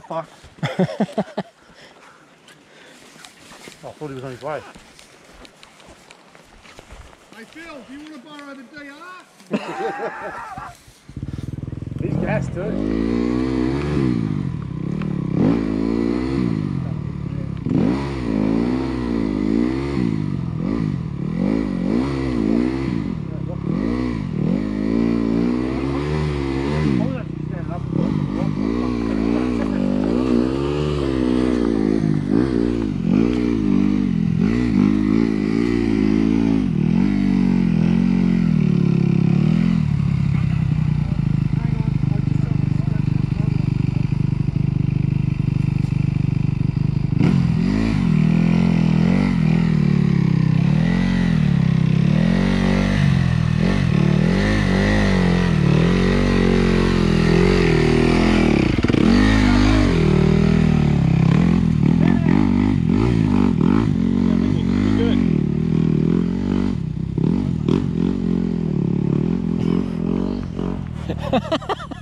fuck. Oh, I thought he was on his way. Hey Phil, do you want to borrow the DR? He's gas too. Ha ha ha!